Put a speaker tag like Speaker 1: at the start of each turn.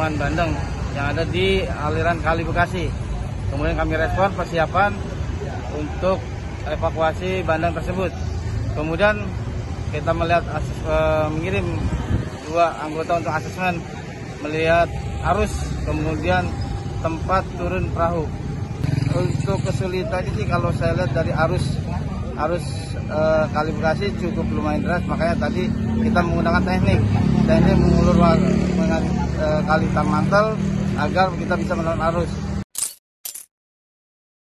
Speaker 1: penambangan bandeng yang ada di aliran Kali Bekasi. Kemudian kami respon persiapan untuk evakuasi bandeng tersebut. Kemudian kita melihat mengirim 2 anggota untuk asesmen, melihat arus, kemudian tempat turun perahu. Untuk kesulitan sih kalau saya lihat dari arus Kali Bekasi cukup lumayan deras, makanya tadi kita menggunakan teknik mengulur dengan Kali Tangmantel agar kita bisa melawan arus.